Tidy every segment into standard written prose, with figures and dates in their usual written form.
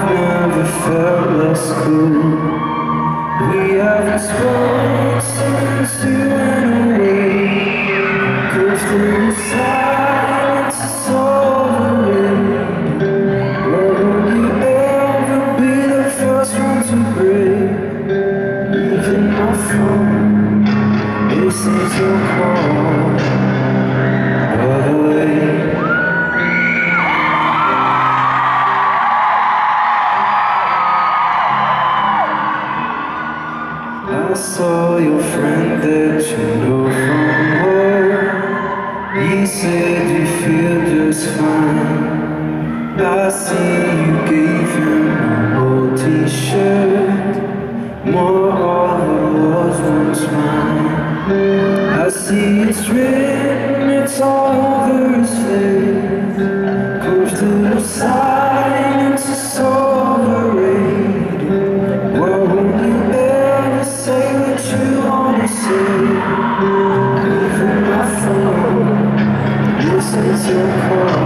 never felt less cool. We haven't spoken since you went away. Goes through the silence, it's overrated. Will you ever be the first one to break? Even my phone, this is your call. By the way, I saw your friend that you know from work. He said you feel just fine. I see you gave him an old t-shirt. More of it was once mine. I see it's written, it's all over his face. Goes through the silence, it's overrated. Why won't you ever say what you wanna say? Even my phone, this is your call.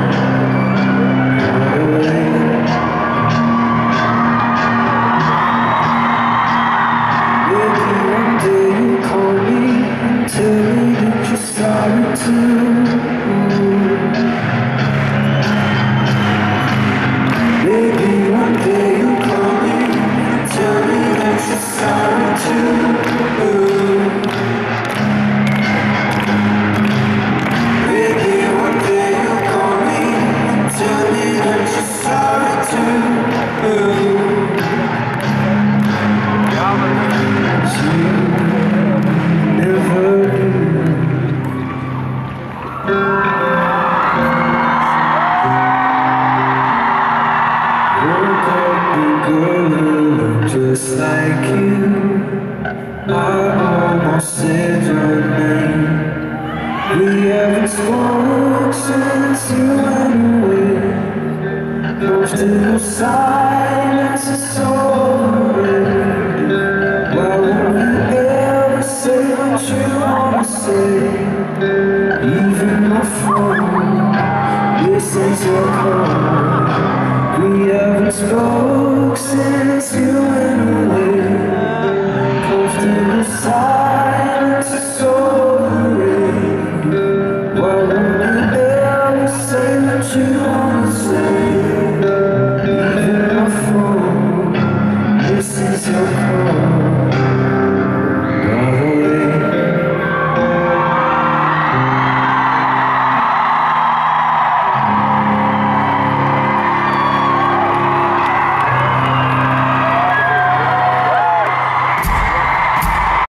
Just like you, I almost said your name. We haven't spoken since you went away. Goes through the silence, it's overrated. Why won't you ever say what you wanna say? Even my phone, this is your call. We haven't spoken since you went away. Goes through the silence, it's overrated. Why won't you ever say what you wanna say? Even my phone, this is your call.